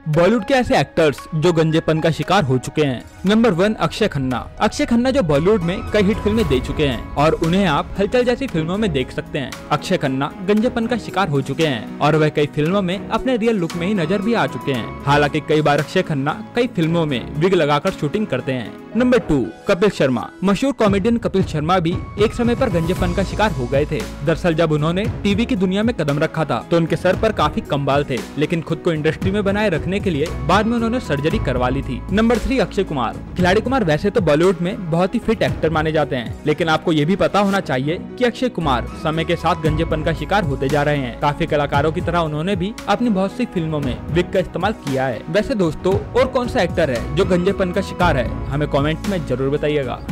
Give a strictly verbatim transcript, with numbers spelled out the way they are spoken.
बॉलीवुड के ऐसे एक्टर्स जो गंजेपन का शिकार हो चुके हैं। Number one, Akshay Khanna. अक्षय खन्ना जो बॉलीवुड में कई हिट फिल्में दे चुके हैं और उन्हें आप हलचल जैसी फिल्मों में देख सकते हैं। अक्षय खन्ना गंजेपन का शिकार हो चुके हैं और वह कई फिल्मों में अपने रियल लुक में ही नजर भी आ चुके हैं। हालांकि कई बार अक्षय खन्ना कई फिल्मों में विग लगाकर शूटिंग करते हैं। Number two, Kapil Sharma. मशहूर कॉमेडियन कपिल शर्मा भी एक समय पर गंजेपन का शिकार हो गए थे। दरअसल जब उन्होंने टीवी की दुनिया में कदम रखा था तो उनके सर पर काफी कम बाल थे, लेकिन खुद को इंडस्ट्री में बनाए रखने के लिए बाद में उन्होंने सर्जरी करवा ली थी। Number three, Akshay Kumar. खिलाड़ी कुमार वैसे तो बॉलीवुड में बहुत ही फिट एक्टर माने जाते हैं, लेकिन आपको ये भी पता होना चाहिए कि अक्षय कुमार समय के साथ गंजेपन का शिकार होते जा रहे हैं। काफी कलाकारों की तरह उन्होंने भी अपनी बहुत सी फिल्मों में विग का इस्तेमाल किया है। वैसे दोस्तों, और कौन सा एक्टर है जो गंजेपन का शिकार है, हमें कमेंट में जरूर बताइएगा।